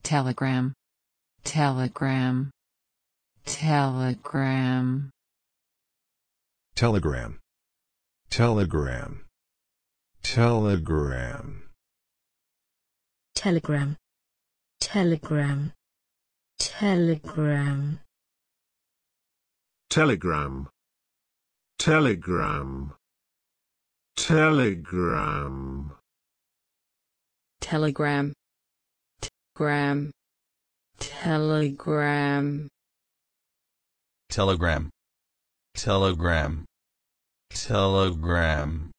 telegram, telegram, telegram, telegram, telegram, telegram, telegram, telegram, telegram, telegram, telegram, telegram, telegram, telegram, telegram, telegram, telegram, telegram.